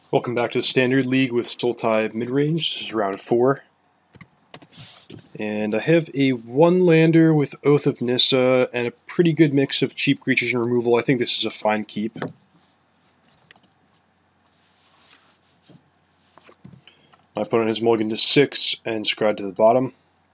Welcome back to the Standard League with Sultai Midrange. This is round 4. And I have a one-lander with Oath of Nissa and a pretty good mix of cheap creatures and removal. I think this is a fine keep. My opponent has mulliganed to 6 and scryed to the bottom.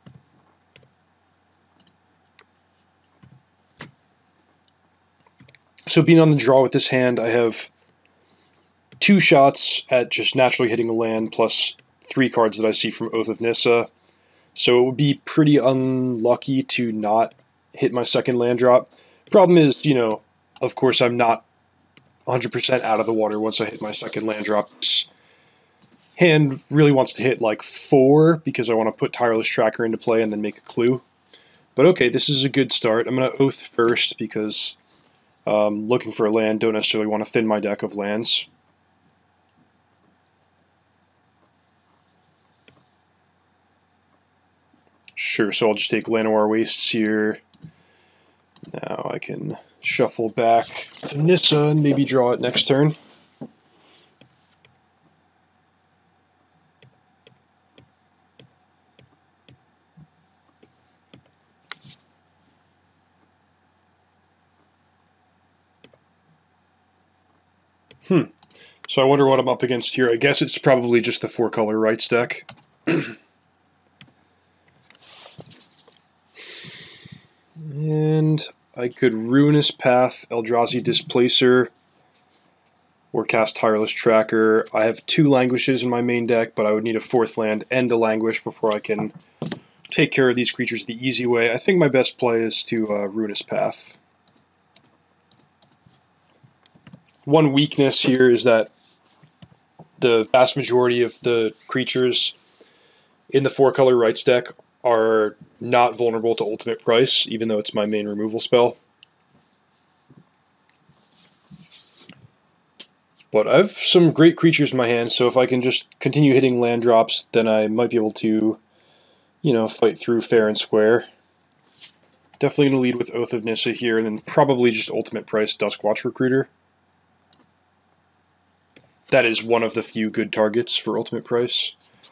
So being on the draw with this hand, I have 2 shots at just naturally hitting a land plus 3 cards that I see from Oath of Nissa. So it would be pretty unlucky to not hit my second land drop. Problem is, of course I'm not 100% out of the water once I hit my second land drop. This hand really wants to hit like 4 because I want to put Tireless Tracker into play and then make a clue. But okay, this is a good start. I'm going to Oath first because looking for a land, don't necessarily want to thin my deck of lands. Sure, so I'll just take Llanowar Wastes here. Now I can shuffle back to Nissa and maybe draw it next turn. So I wonder what I'm up against here. I guess it's probably just the 4-color rights deck. And I could Ruinous Path, Eldrazi Displacer, or cast Tireless Tracker. I have 2 Languishes in my main deck, but I would need a 4th land and a Languish before I can take care of these creatures the easy way. I think my best play is to Ruinous Path. One weakness here is that the vast majority of the creatures in the 4-color rights deck are not vulnerable to ultimate price, even though it's my main removal spell. But I have some great creatures in my hand, so if I can just continue hitting land drops, then I might be able to, fight through fair and square. Definitely going to lead with Oath of Nissa here, and then probably just ultimate price Duskwatch Recruiter. That is one of the few good targets for ultimate price.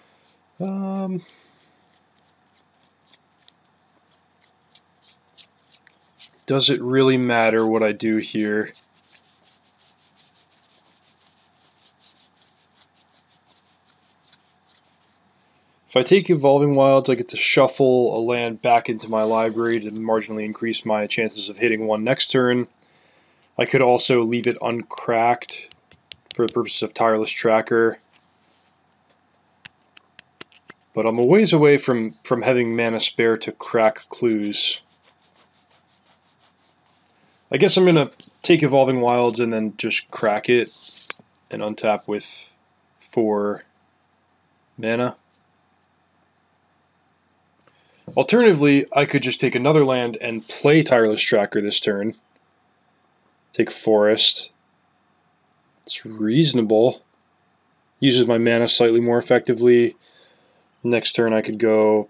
Does it really matter what I do here? If I take Evolving Wilds, I get to shuffle a land back into my library to marginally increase my chances of hitting one next turn. I could also leave it uncracked for the purposes of Tireless Tracker. But I'm a ways away from having mana spare to crack clues. I guess I'm going to take Evolving Wilds and then just crack it and untap with 4 mana. Alternatively, I could just take another land and play Tireless Tracker this turn. Take Forest. It's reasonable. Uses my mana slightly more effectively. Next turn I could go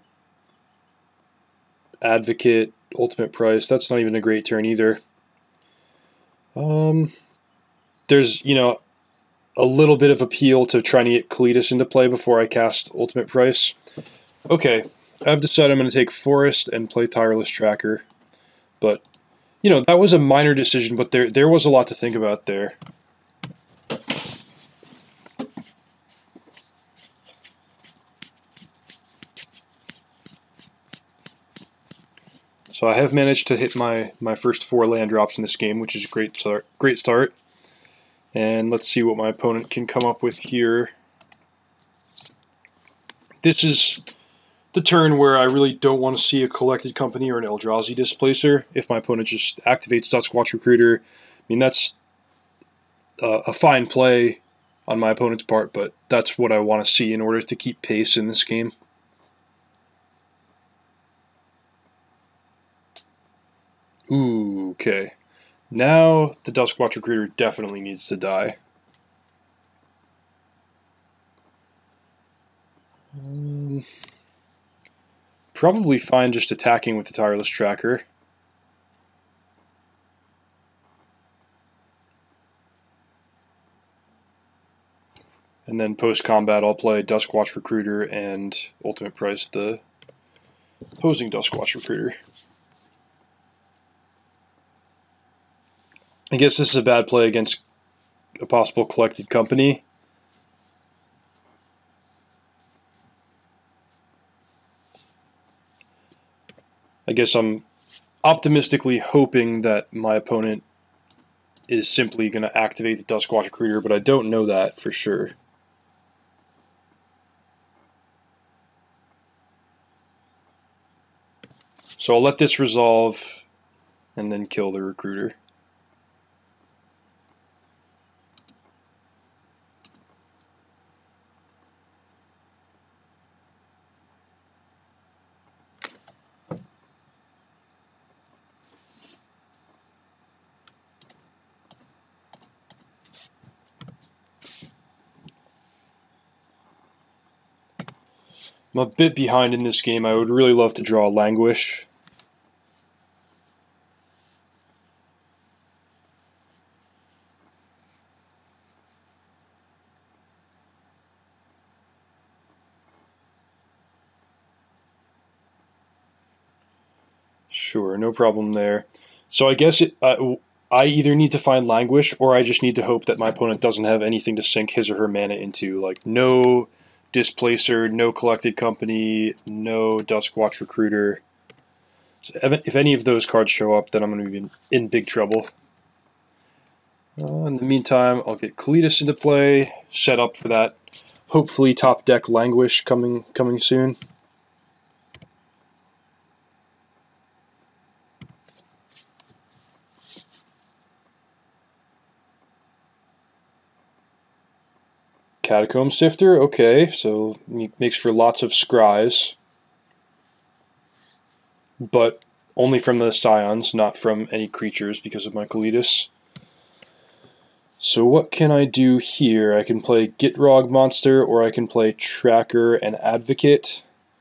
Advocate, Ultimate Price. That's not even a great turn either. There's, a little bit of appeal to trying to get Kalitas into play before I cast Ultimate Price. Okay, I've decided I'm going to take Forest and play Tireless Tracker. But, that was a minor decision, but there was a lot to think about there. So I have managed to hit my first 4 land drops in this game, which is a great start. And let's see what my opponent can come up with here. This is the turn where I really don't want to see a Collected Company or an Eldrazi Displacer. If my opponent just activates Duskwatch Recruiter, I mean, that's a fine play on my opponent's part, but that's what I want to see in order to keep pace in this game. Ooh, okay. Now the Duskwatch Recruiter definitely needs to die. Probably fine just attacking with the Tireless Tracker. And then post-combat, I'll play Duskwatch Recruiter and Ultimate Price the opposing Duskwatch Recruiter. I guess this is a bad play against a possible Collected Company. I guess I'm optimistically hoping that my opponent is simply going to activate the Duskwatch Recruiter, but I don't know that for sure. So I'll let this resolve and then kill the Recruiter. I'm a bit behind in this game. I would really love to draw Languish. Sure, no problem there. So I guess I either need to find Languish, or I just need to hope that my opponent doesn't have anything to sink his or her mana into. Like, no Displacer, no Collected Company, no Duskwatch Recruiter. So if any of those cards show up, then I'm going to be in big trouble. In the meantime, I'll get Kalitas into play, set up for that hopefully top deck Languish coming soon. Catacomb Sifter, okay, so makes for lots of scries. But only from the Scions, not from any creatures because of my Kalitas. So what can I do here? I can play Gitrog Monster, or I can play Tracker and Advocate.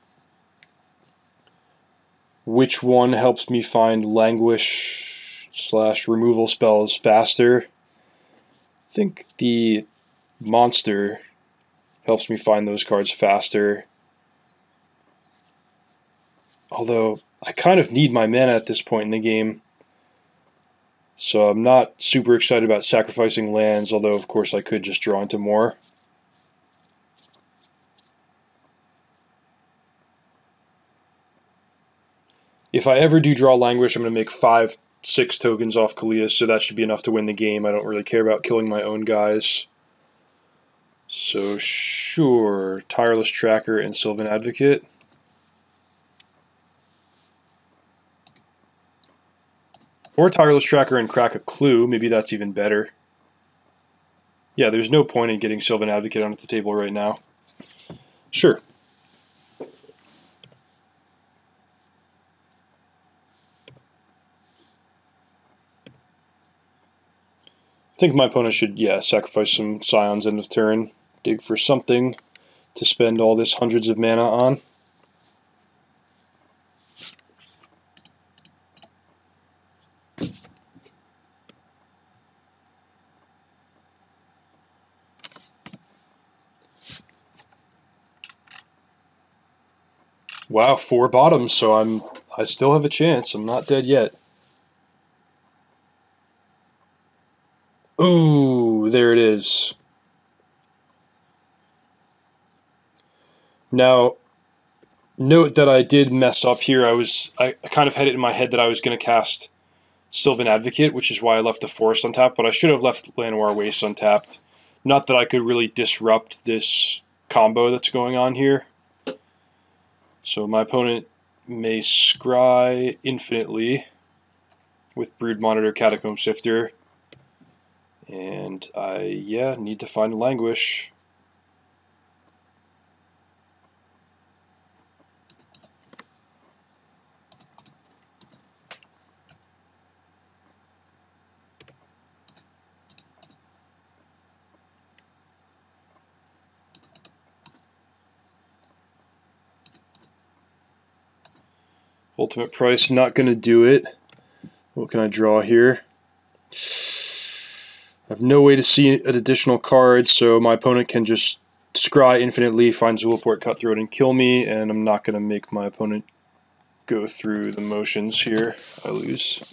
Which one helps me find Languish / removal spells faster? I think the Monster helps me find those cards faster. Although I kind of need my mana at this point in the game. So I'm not super excited about sacrificing lands, although of course I could just draw into more. If I ever do draw Languish, I'm going to make 5-6 tokens off Kalitas, so that should be enough to win the game. I don't really care about killing my own guys. So sure, Tireless Tracker and Sylvan Advocate. Or Tireless Tracker and Crack a Clue, maybe that's even better. Yeah, there's no point in getting Sylvan Advocate onto the table right now. Sure. I think my opponent should, sacrifice some Scions end of turn, dig for something to spend all this hundreds of mana on. Wow, 4 bottoms, so I still have a chance. I'm not dead yet. Ooh, there it is. Now, note that I did mess up here. I kind of had it in my head that I was going to cast Sylvan Advocate, which is why I left the Forest untapped, but I should have left Llanowar Waste untapped. Not that I could really disrupt this combo that's going on here. So my opponent may scry infinitely with Brood Monitor, Catacomb Sifter, and I need to find Languish. Ultimate Price, not going to do it. What can I draw here? I have no way to see an additional card, so my opponent can just scry infinitely, find Zulaport, Cutthroat, and kill me, and I'm not going to make my opponent go through the motions here. I lose.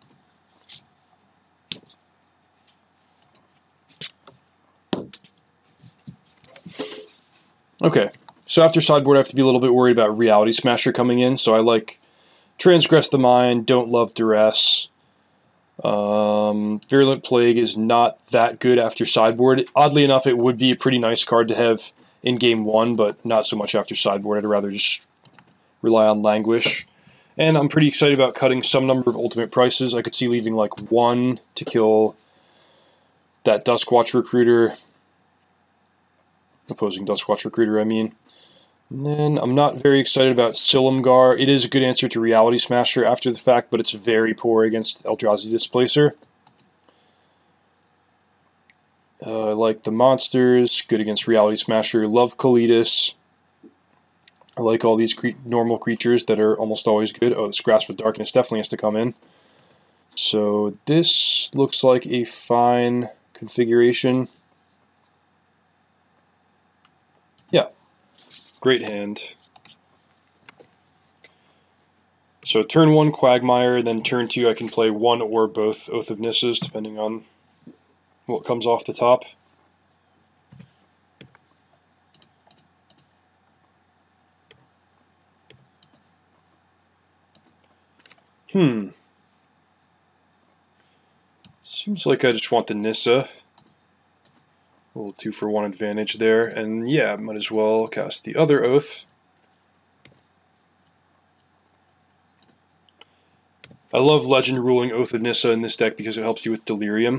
Okay, so after sideboard I have to be a little bit worried about Reality Smasher coming in, so I like Transgress the Mind, don't love Duress. Virulent Plague is not that good after sideboard. Oddly enough, it would be a pretty nice card to have in game 1, but not so much after sideboard. I'd rather just rely on Languish. And I'm pretty excited about cutting some number of ultimate prices. I could see leaving like 1 to kill that Duskwatch Recruiter. Opposing Duskwatch Recruiter, I mean. And then I'm not very excited about Silumgar. It is a good answer to Reality Smasher after the fact, but it's very poor against Eldrazi Displacer. I like the monsters, good against Reality Smasher. Love Kalidas. I like all these normal creatures that are almost always good. Oh, this Grasp of Darkness definitely has to come in. So this looks like a fine configuration. Yeah, great hand. So turn 1 Quagmire, then turn 2 I can play 1 or both Oath of Nissas, depending on what comes off the top. Seems like I just want the Nissa. A little 2-for-1 advantage there, and yeah, might as well cast the other Oath. I love Legend ruling Oath of Nissa in this deck because it helps you with Delirium.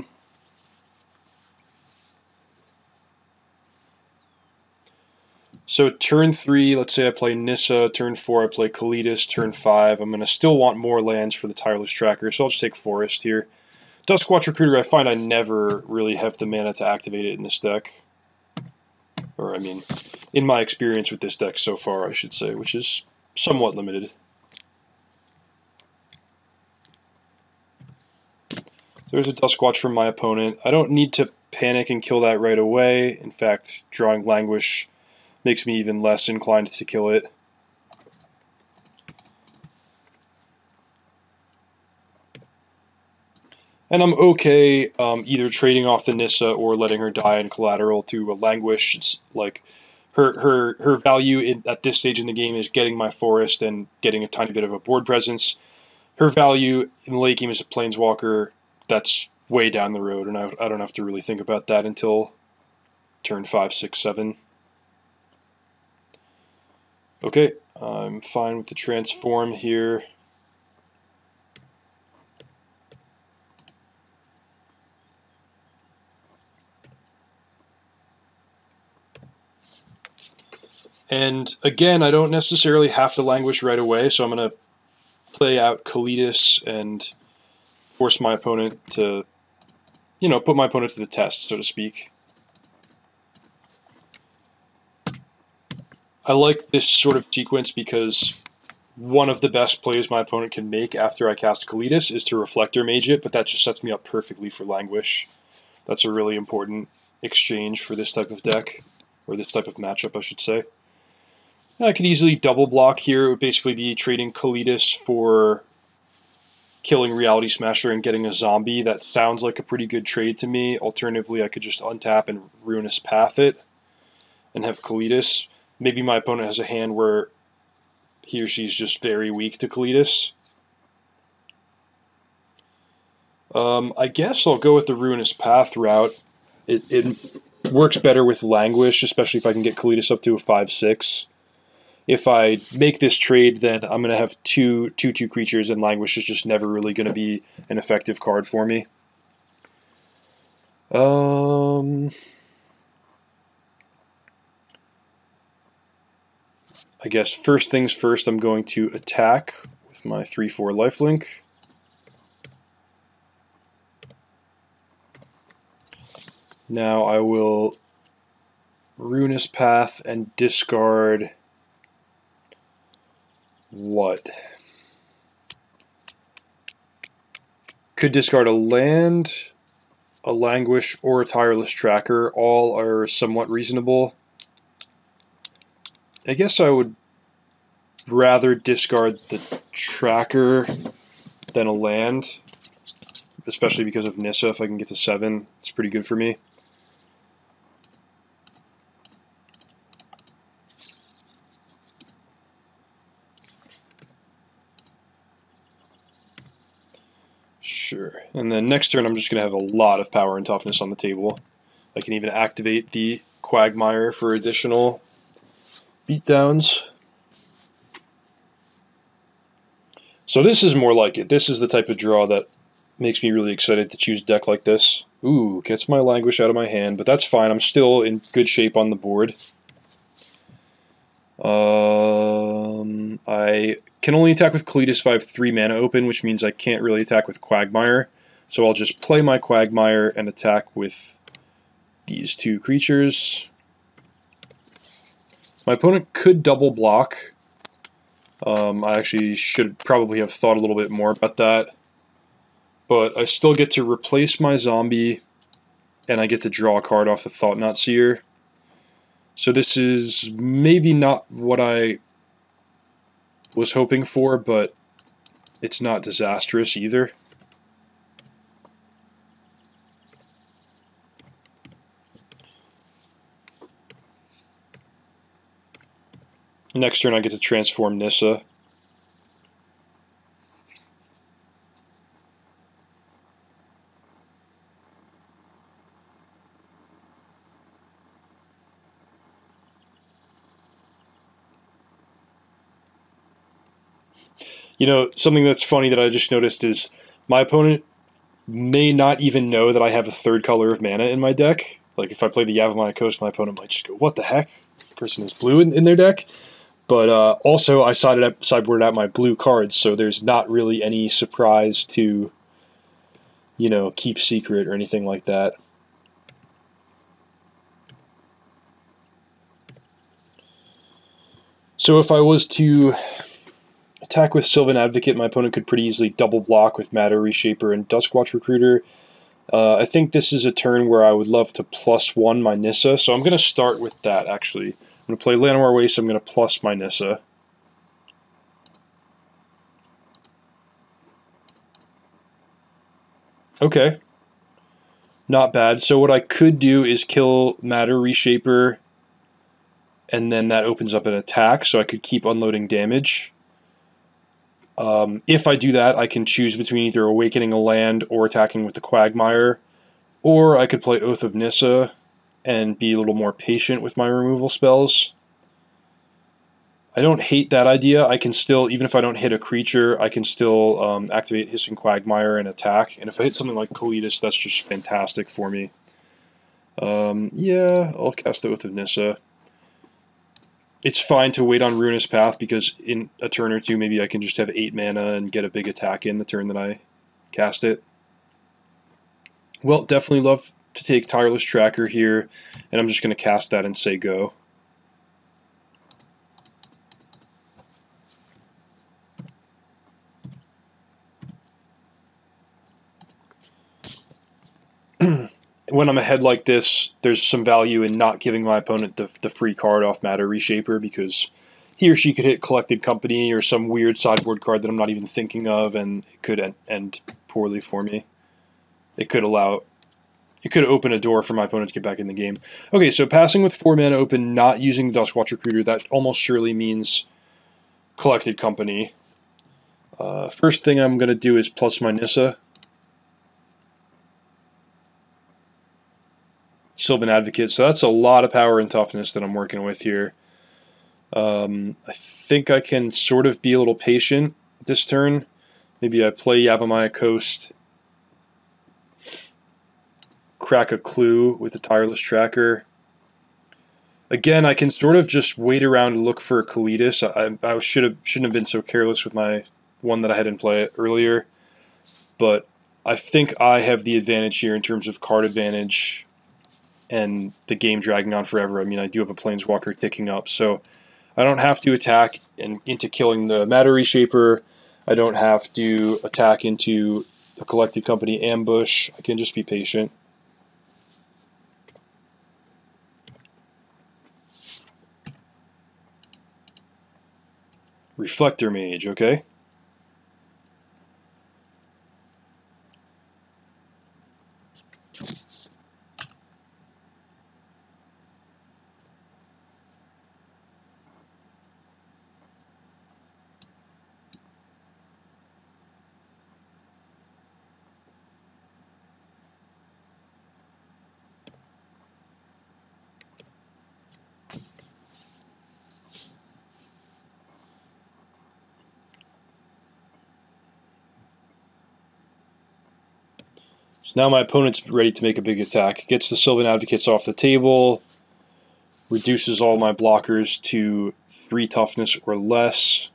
So turn 3, let's say I play Nissa, turn 4 I play Kalidas, turn 5 I'm going to still want more lands for the Tireless Tracker, so I'll just take Forest here. Duskwatch Recruiter, I find I never really have the mana to activate it in this deck. Or, I mean, in my experience with this deck so far, I should say, which is somewhat limited. There's a Duskwatch from my opponent. I don't need to panic and kill that right away. In fact, drawing Languish makes me even less inclined to kill it. And I'm okay either trading off the Nissa or letting her die in collateral to a Languish. It's like her value at this stage in the game is getting my forest and getting a tiny bit of a board presence. Her value in the late game as a Planeswalker, that's way down the road, and I don't have to really think about that until turn 5, 6, 7. Okay, I'm fine with the transform here. And again, I don't necessarily have to Languish right away, so I'm going to play out Kalidas and force my opponent to, put my opponent to the test, so to speak. I like this sort of sequence because one of the best plays my opponent can make after I cast Kalidas is to Reflector Mage it, but that just sets me up perfectly for Languish. That's a really important exchange for this type of deck, or this type of matchup, I should say. I could easily double block here. It would basically be trading Kalidas for killing Reality Smasher and getting a zombie. That sounds like a pretty good trade to me. Alternatively, I could just untap and Ruinous Path it and have Kalidas. Maybe my opponent has a hand where he or she's just very weak to Kalidas. I guess I'll go with the Ruinous Path route. It works better with Languish, especially if I can get Kalidas up to a 5/6. If I make this trade, then I'm going to have two creatures, and Languish is just never really going to be an effective card for me. I guess first things first, I'm going to attack with my 3/4 lifelink. Now I will Ruinous Path and discard what? Could discard a land. a Languish, or a Tireless Tracker. All are somewhat reasonable. I guess I would rather discard the Tracker than a land, especially because of Nissa. If I can get to 7, it's pretty good for me. Sure. And then next turn I'm just going to have a lot of power and toughness on the table. I can even activate the Quagmire for additional beatdowns. So this is more like it. This is the type of draw that makes me really excited to choose a deck like this. Ooh, gets my Languish out of my hand, but that's fine. I'm still in good shape on the board. I can only attack with Kalitas if I have 3 mana open, which means I can't really attack with Quagmire. So I'll just play my Quagmire and attack with these 2 creatures. My opponent could double block. I actually should probably have thought a little bit more about that. But I still get to replace my zombie, and I get to draw a card off the Thought-Knot Seer. So this is maybe not what I was hoping for, but it's not disastrous either. Next turn I get to transform Nissa. You know, something that's funny that I just noticed is my opponent may not even know that I have a 3rd color of mana in my deck. Like if I play the Yavimaya Coast, my opponent might just go, what the heck? This person has blue in their deck. But also I sideboarded out my blue cards, so there's not really any surprise to, you know, keep secret or anything like that. So if I was to attack with Sylvan Advocate, my opponent could pretty easily double block with Matter Reshaper and Duskwatch Recruiter. I think this is a turn where I would love to +1 my Nissa, so I'm going to start with that, actually. I'm going to play Llanowar Waste, so I'm going to plus my Nissa. Okay. Not bad. So what I could do is kill Matter Reshaper, and then that opens up an attack, so I could keep unloading damage. If I do that, I can choose between either Awakening a land or attacking with the Quagmire, or I could play Oath of Nissa and be a little more patient with my removal spells. I don't hate that idea. I can still, even if I don't hit a creature, I can still activate Hissing Quagmire and attack. And if I hit something like Kalitas, that's just fantastic for me. Yeah, I'll cast the Oath of Nissa. It's fine to wait on Ruinous Path because in a turn or two, maybe I can just have 8 mana and get a big attack in the turn that I cast it. Well, definitely love to take Tireless Tracker here, and I'm just going to cast that and say go. When I'm ahead like this, there's some value in not giving my opponent the free card off Matter Reshaper, because he or she could hit Collected Company or some weird sideboard card that I'm not even thinking of, and it could end poorly for me. It could open a door for my opponent to get back in the game. Okay, so passing with 4 mana open, not using the Duskwatch Recruiter, that almost surely means Collected Company. First thing I'm going to do is plus my Nissa. Sylvan Advocate, so that's a lot of power and toughness that I'm working with here. I think I can sort of be a little patient this turn. Maybe I play Yavimaya Coast, crack a clue with the Tireless Tracker. Again, I can sort of just wait around and look for Kalitas. I shouldn't have been so careless with my one that I had in play earlier, but I think I have the advantage here in terms of card advantage and the game dragging on forever. I mean, I do have a Planeswalker ticking up, so I don't have to attack into killing the Matter Reshaper. I don't have to attack into the Collected Company ambush. I can just be patient. Reflector Mage, okay. So now my opponent's ready to make a big attack. Gets the Sylvan Advocates off the table, reduces all my blockers to 3 toughness or less.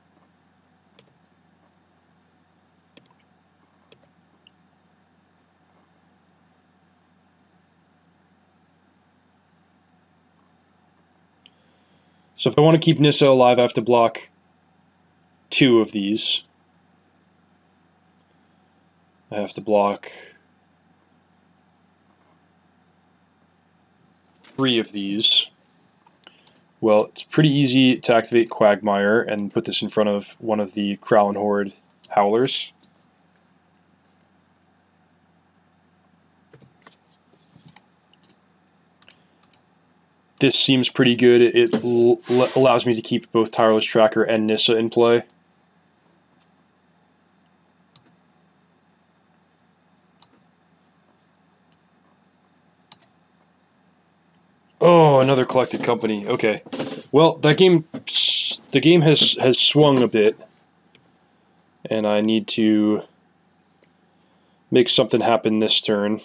So if I want to keep Nissa alive, I have to block 2 of these. I have to block 3 of these. Well, it's pretty easy to activate Quagmire and put this in front of one of the Crown Horde Howlers. This seems pretty good. It allows me to keep both Tireless Tracker and Nissa in play. Oh, another Collected Company. Okay. Well, the game has swung a bit, and I need to make something happen this turn.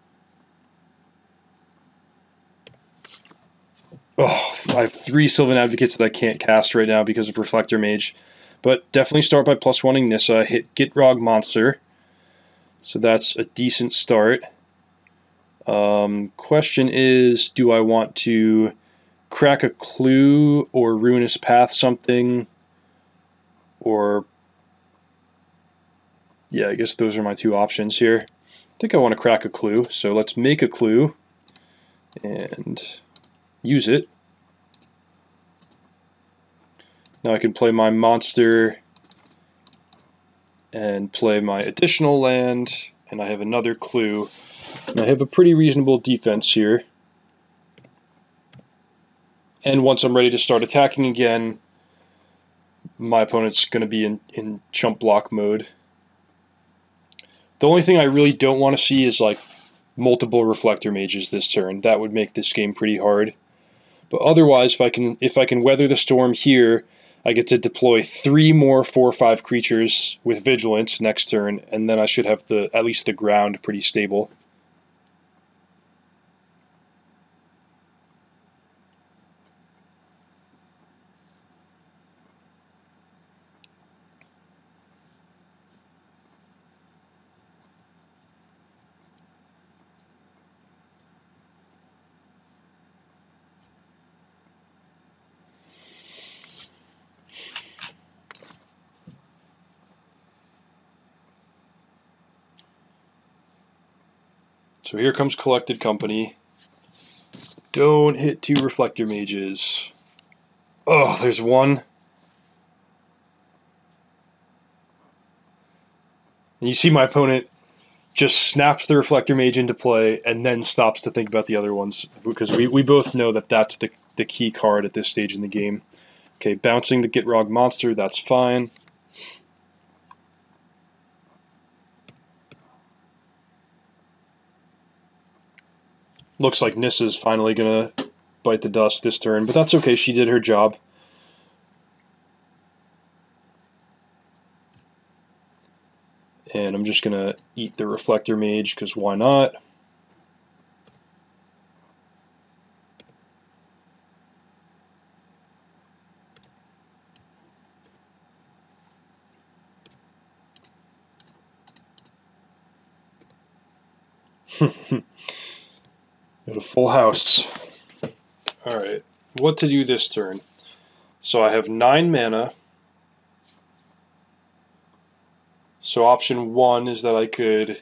Oh, I have 3 Sylvan Advocates that I can't cast right now because of Reflector Mage. But definitely start by +1ing Nissa, hit Gitrog Monster. So that's a decent start. Question is, do I want to crack a clue or Ruinous Path something? Or, yeah, I guess those are my 2 options here. I think I want to crack a clue, so let's make a clue and use it. Now I can play my monster and play my additional land, and I have another clue. And I have a pretty reasonable defense here. And once I'm ready to start attacking again, my opponent's going to be in chump block mode. The only thing I really don't want to see is like multiple Reflector Mages this turn. That would make this game pretty hard. But otherwise, if I can weather the storm here, I get to deploy 3 more 4/5 creatures with Vigilance next turn, and then I should have at least the ground pretty stable. So here comes Collected Company. Don't hit 2 Reflector Mages. Oh, there's 1. And you see my opponent just snaps the Reflector Mage into play and then stops to think about the other ones, because we both know that that's the key card at this stage in the game. Okay, bouncing the Gitrog Monster, that's fine. Looks like Nissa's finally going to bite the dust this turn, but that's okay, she did her job. And I'm just going to eat the Reflector Mage, because why not? Got a full house. Alright, what to do this turn? So I have 9 mana. So option 1 is that I could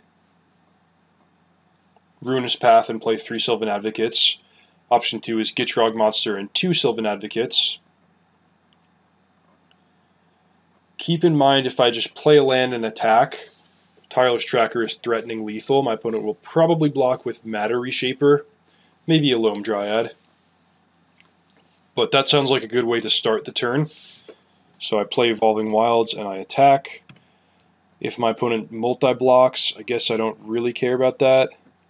Ruinous Path and play 3 Sylvan Advocates. Option 2 is Gitrog Monster and 2 Sylvan Advocates. keep in mind if I just play a land and attack, Tireless Tracker is threatening lethal. My opponent will probably block with Matter Reshaper, maybe a Loam Dryad. But that sounds like a good way to start the turn. So I play Evolving Wilds and I attack. If my opponent multi-blocks, I guess I don't really care about that.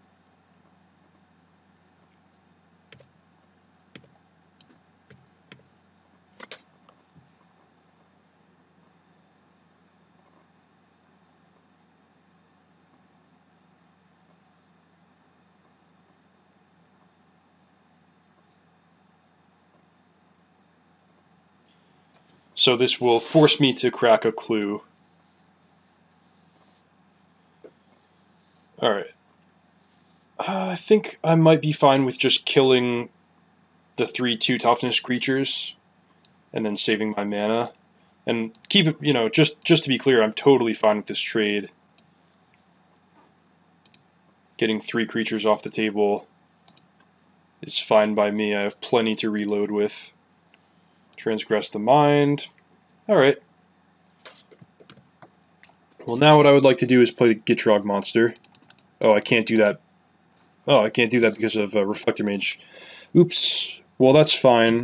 So this will force me to crack a clue. Alright. I think I might be fine with just killing the 3/2 toughness creatures and then saving my mana. And keep it, just to be clear, I'm totally fine with this trade. Getting 3 creatures off the table is fine by me. I have plenty to reload with. Transgress the Mind. Alright. Well, now what I would like to do is play the Gitrog monster. Oh, I can't do that. Oh, I can't do that because of Reflector Mage. Oops. Well, that's fine.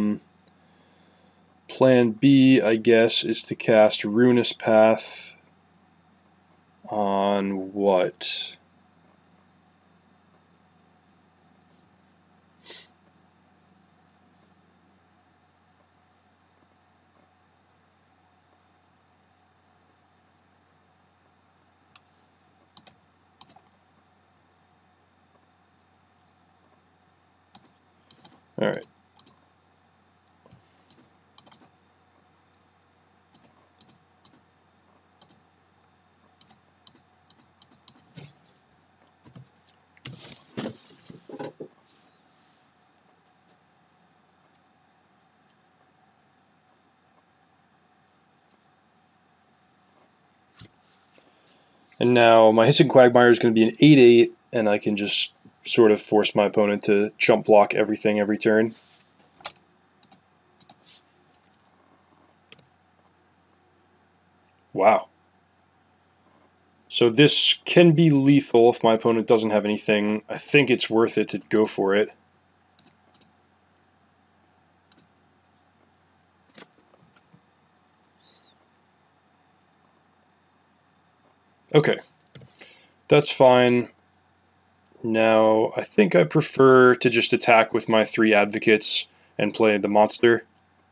Plan B, I guess, is to cast Ruinous Path on what? Alright. And now my Hissing Quagmire is going to be an 8/8, and I can just sort of force my opponent to jump block everything every turn. Wow. So this can be lethal if my opponent doesn't have anything. I think it's worth it to go for it. Okay, that's fine. Now, I think I prefer to just attack with my 3 advocates and play the monster.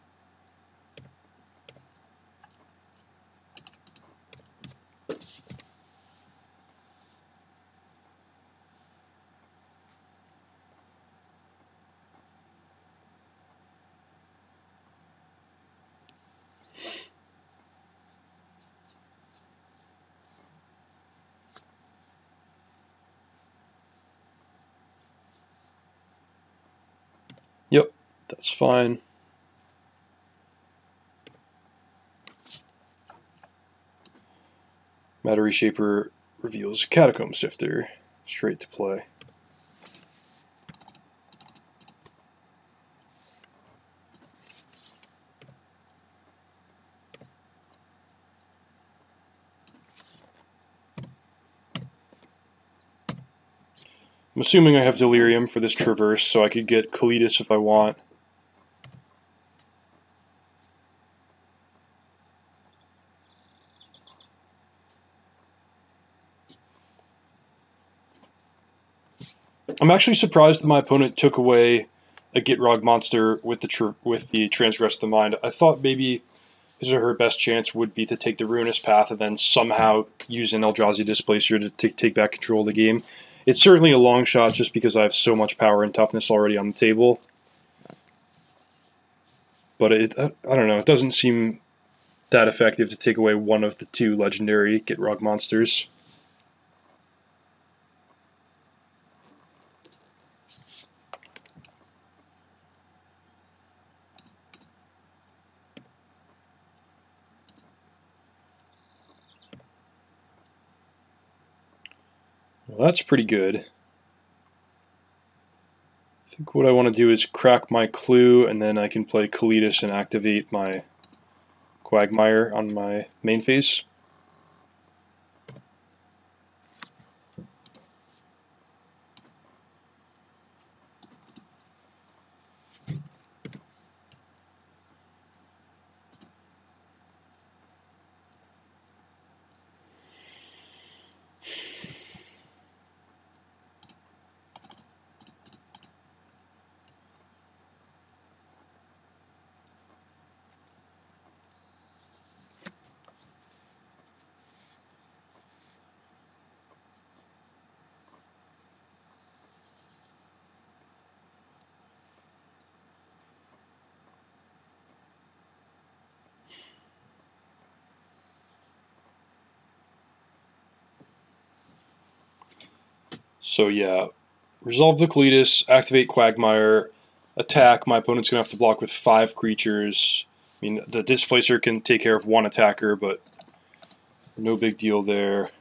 Yep, that's fine. Matter Reshaper reveals Catacomb Sifter. Straight to play. I'm assuming I have Delirium for this traverse, so I could get Kalidas if I want. I'm actually surprised that my opponent took away a Gitrog monster with the Transgress the Mind. I thought maybe his or her best chance would be to take the Ruinous Path and then somehow use an Eldrazi Displacer to take back control of the game. It's certainly a long shot just because I have so much power and toughness already on the table. But I don't know, it doesn't seem that effective to take away one of the 2 legendary Gitrog monsters. Well, that's pretty good. I think what I want to do is crack my Clue, and then I can play Kalidas and activate my Quagmire on my main phase. So yeah, resolve the Cletus, activate Quagmire, attack. My opponent's going to have to block with 5 creatures. I mean, the Displacer can take care of 1 attacker, but no big deal there.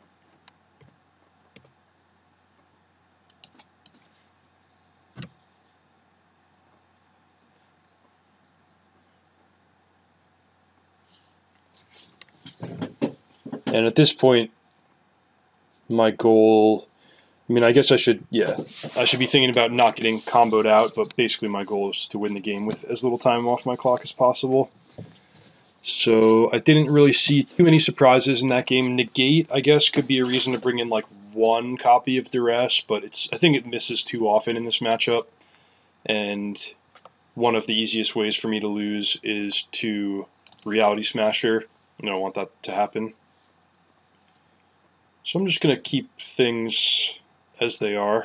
And at this point, my goal, I mean, I guess I should be thinking about not getting comboed out, but basically my goal is to win the game with as little time off my clock as possible. So I didn't really see too many surprises in that game. Negate, I guess, could be a reason to bring in like 1 copy of Duress, but I think it misses too often in this matchup. And one of the easiest ways for me to lose is to Reality Smasher. I don't want that to happen. So I'm just going to keep things as they are.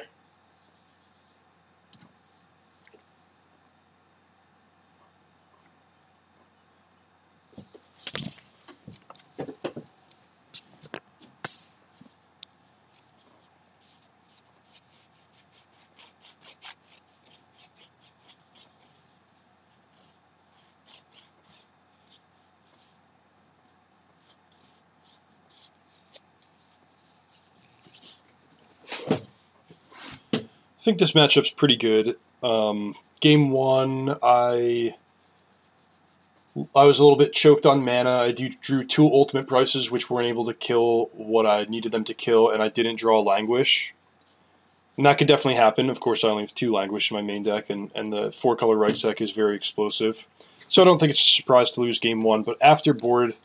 I think this matchup's pretty good. Game 1, I was a little bit choked on mana. I drew 2 ultimate prices, which weren't able to kill what I needed them to kill, and I didn't draw Languish. And that could definitely happen. Of course, I only have 2 Languish in my main deck, and the 4-color Rights deck is very explosive. So I don't think it's a surprise to lose game 1, but after board,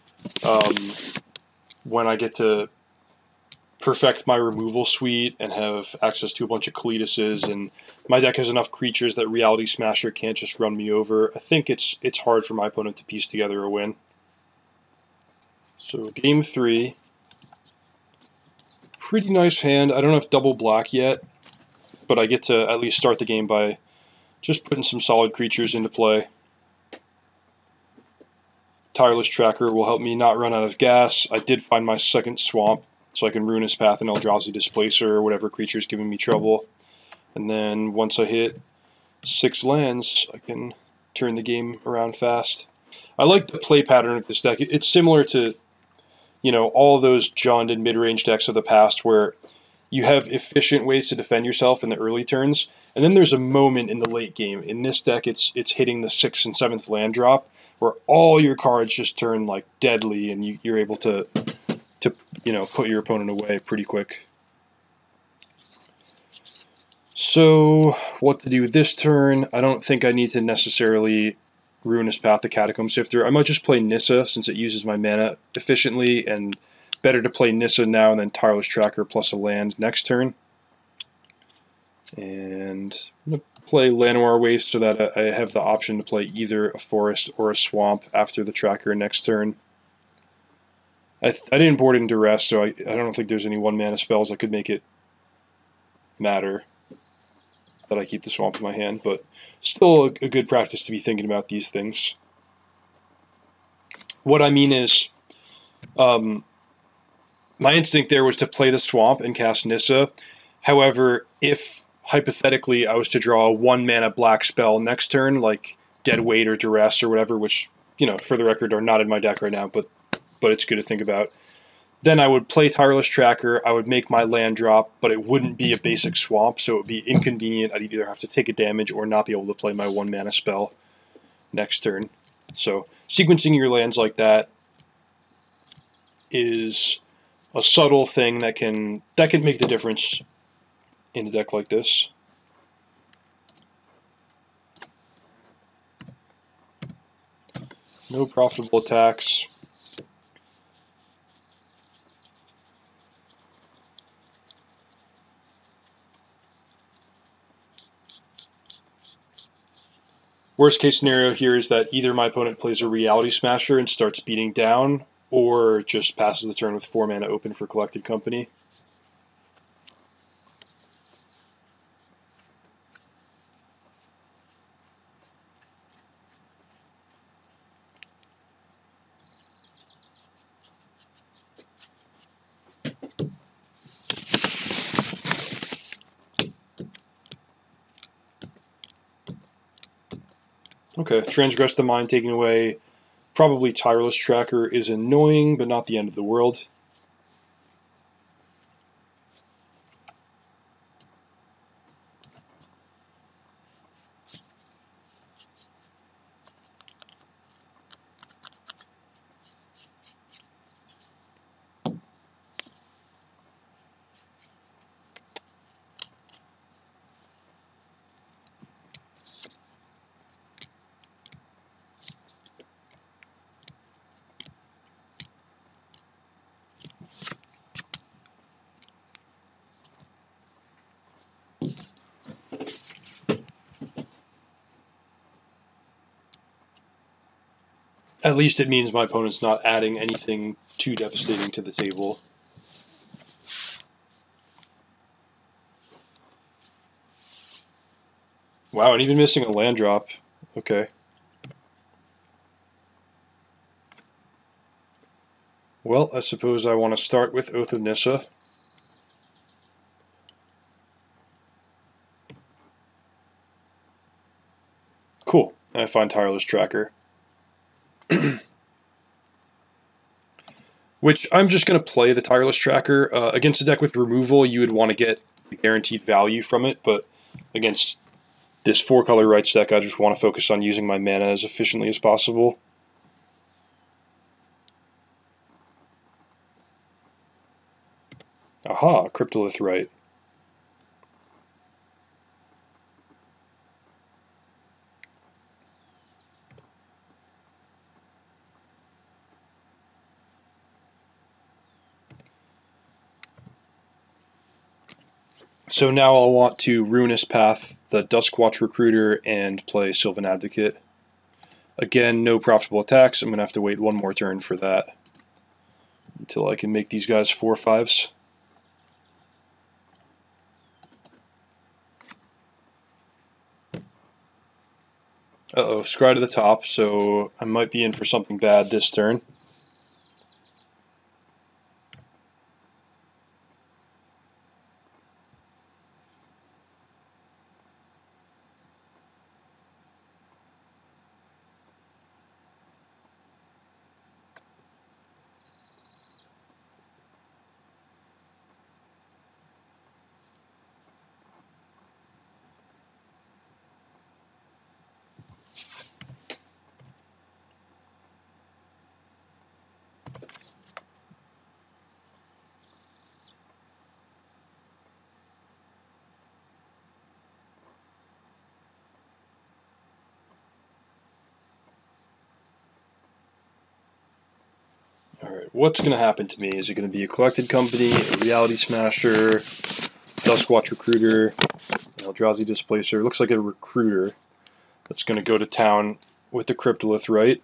when I get to perfect my removal suite and have access to a bunch of Cletuses, and my deck has enough creatures that Reality Smasher can't just run me over, I think it's hard for my opponent to piece together a win. So game 3, pretty nice hand. I don't have double black yet, but I get to at least start the game by just putting some solid creatures into play. Tireless Tracker will help me not run out of gas. I did find my second swamp, so I can Ruinous Path and Eldrazi Displacer or whatever creature's giving me trouble. And then once I hit 6 lands, I can turn the game around fast. I like the play pattern of this deck. It's similar to, all those Jund and mid-range decks of the past where you have efficient ways to defend yourself in the early turns, and then there's a moment in the late game. In this deck, it's hitting the 6th and 7th land drop where all your cards just turn like deadly, and you're able to put your opponent away pretty quick. So what to do this turn? I don't think I need to necessarily Ruinous Path the Catacomb Sifter. I might just play Nissa since it uses my mana efficiently, and better to play Nissa now and then Tireless Tracker plus a land next turn. And I'm going to play Llanowar Waste so that I have the option to play either a forest or a swamp after the tracker next turn. I didn't board in Duress, so I don't think there's any 1-mana spells that could make it matter that I keep the swamp in my hand, but still a good practice to be thinking about these things. What I mean is, my instinct there was to play the swamp and cast Nissa. However, if hypothetically I was to draw a 1-mana black spell next turn, like Dead Weight or Duress or whatever, which, for the record are not in my deck right now, but it's good to think about, then I would play Tireless Tracker, I would make my land drop, but it wouldn't be a basic swamp, so it would be inconvenient. I'd either have to take a damage or not be able to play my 1-mana spell next turn. So sequencing your lands like that is a subtle thing that can make the difference in a deck like this. No profitable attacks. Worst case scenario here is that either my opponent plays a Reality Smasher and starts beating down, or just passes the turn with 4 mana open for Collected Company. Okay, Transgress the Mind taken away. Probably Tireless Tracker is annoying, but not the end of the world. At least it means my opponent's not adding anything too devastating to the table. Wow, and even missing a land drop. Okay. Well, I suppose I want to start with Oath of Nissa. Cool, and I find Tireless Tracker. Which I'm just going to play the Tireless Tracker. Against a deck with removal, you would want to get guaranteed value from it, but against this 4-color Rights deck, I just want to focus on using my mana as efficiently as possible. Aha, Cryptolith Right. So now I'll want to Ruinous Path the Duskwatch Recruiter and play Sylvan Advocate. Again, no profitable attacks. I'm going to have to wait one more turn for that until I can make these guys 4/5s. Uh-oh, scry to the top, so I might be in for something bad this turn. Alright, what's going to happen to me? Is it going to be a Collected Company, a Reality Smasher, Duskwatch Recruiter, Eldrazi Displacer? It looks like a Recruiter that's going to go to town with the Cryptolith Right.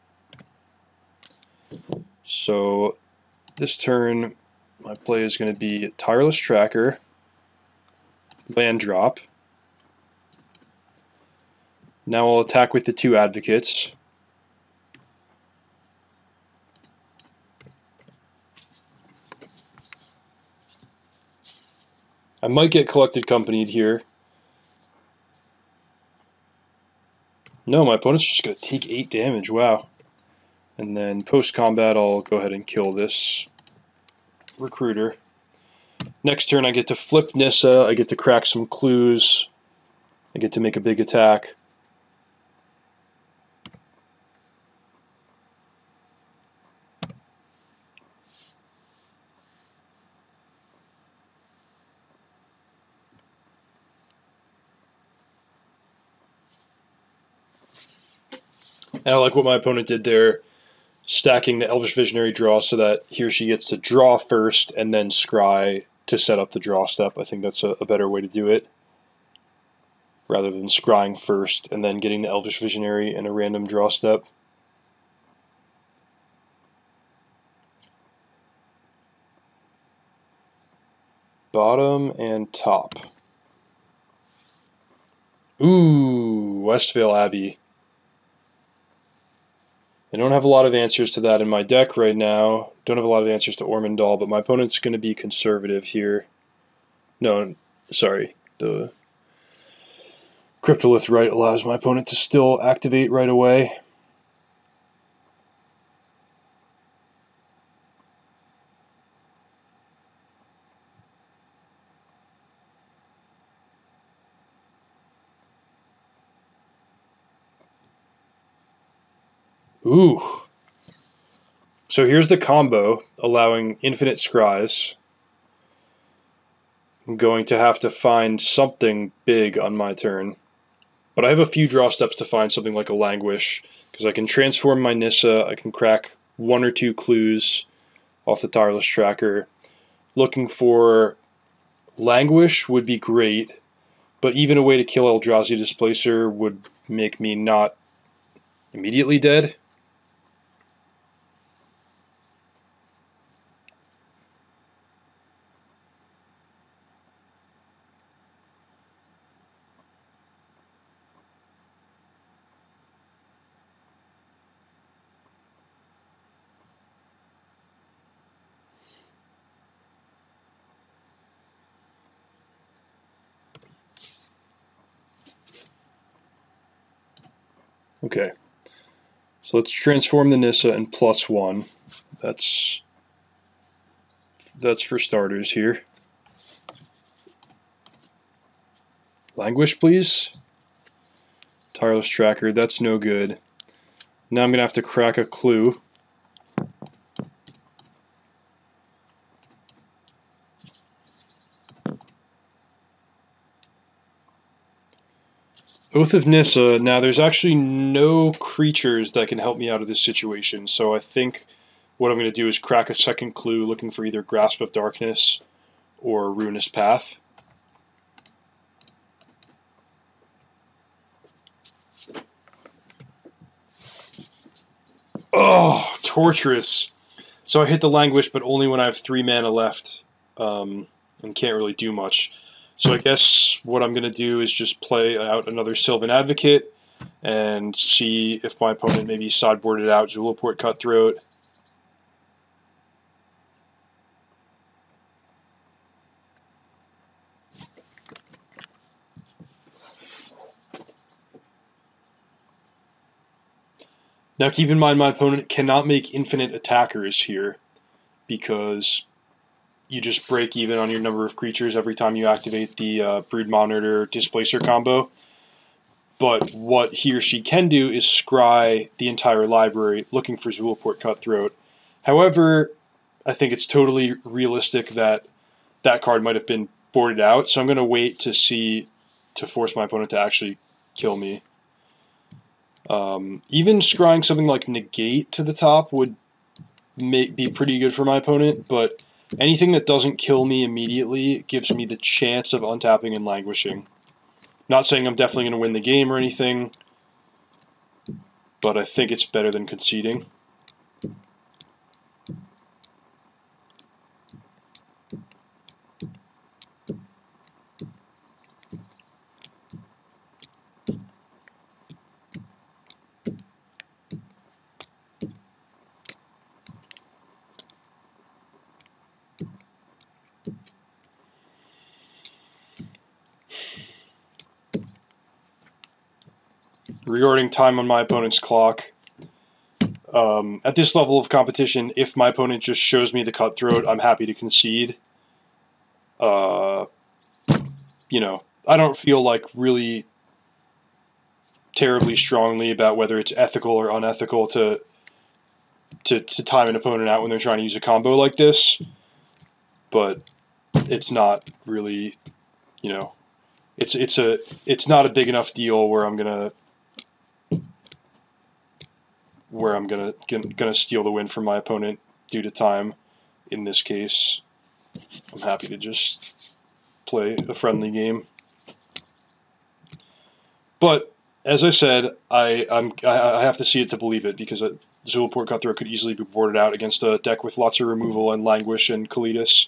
So this turn, my play is going to be Tireless Tracker, land drop. Now I'll attack with the 2 Advocates. I might get Collected Companied here. No, my opponent's just going to take 8 damage, wow. And then post-combat I'll go ahead and kill this Recruiter. Next turn I get to flip Nissa, I get to crack some clues, I get to make a big attack. And I like what my opponent did there, stacking the Elvish Visionary draw so that he or she gets to draw first and then scry to set up the draw step. I think that's a better way to do it, rather than scrying first and then getting the Elvish Visionary and a random draw step. Bottom and top. Ooh, Westvale Abbey. I don't have a lot of answers to that in my deck right now. Don't have a lot of answers to Ormondal, but my opponent's going to be conservative here. No, sorry. The Cryptolith Rite allows my opponent to still activate right away. Ooh. So here's the combo, allowing infinite scries. I'm going to have to find something big on my turn. But I have a few draw steps to find something like a Languish, because I can transform my Nissa, I can crack one or two clues off the Tireless Tracker. Looking for Languish would be great, but even a way to kill Eldrazi Displacer would make me not immediately dead. Okay, so let's transform the Nissa and +1. That's for starters here. Languish, please. Tireless Tracker, that's no good. Now I'm going to have to crack a clue. Oath of Nissa. Now there's actually no creatures that can help me out of this situation, so I think what I'm going to do is crack a second clue looking for either Grasp of Darkness or Ruinous Path. Oh, torturous. So I hit the Languish, but only when I have 3 mana left, and can't really do much. So I guess what I'm going to do is just play out another Sylvan Advocate and see if my opponent maybe sideboarded out Zulaport Cutthroat. Now keep in mind my opponent cannot make infinite attackers here, because you just break even on your number of creatures every time you activate the Brood Monitor Displacer combo. But what he or she can do is scry the entire library looking for Zulaport Cutthroat. However, I think it's totally realistic that that card might have been boarded out, so I'm going to wait to force my opponent to actually kill me. Even scrying something like Negate to the top would be pretty good for my opponent, but anything that doesn't kill me immediately gives me the chance of untapping and languishing. Not saying I'm definitely going to win the game or anything, but I think it's better than conceding. Regarding time on my opponent's clock, at this level of competition, if my opponent just shows me the Cutthroat, I'm happy to concede. You know, I don't feel like really terribly strongly about whether it's ethical or unethical to time an opponent out when they're trying to use a combo like this, but it's not really, you know, it's not a big enough deal where I'm gonna where I'm gonna steal the win from my opponent due to time. In this case, I'm happy to just play a friendly game. But as I said, I have to see it to believe it, because Zulaport Cutthroat could easily be boarded out against a deck with lots of removal and Languish and Kalitas.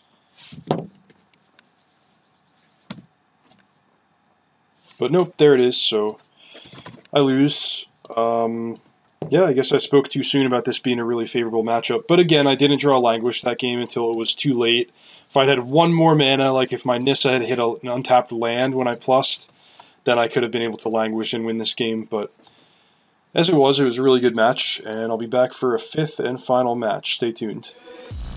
But nope, there it is, so I lose. Yeah, I guess I spoke too soon about this being a really favorable matchup. But again, I didn't draw Languish that game until it was too late. If I'd had one more mana, like if my Nissa had hit an untapped land when I plussed, then I could have been able to Languish and win this game. But as it was a really good match, and I'll be back for a fifth and final match. Stay tuned.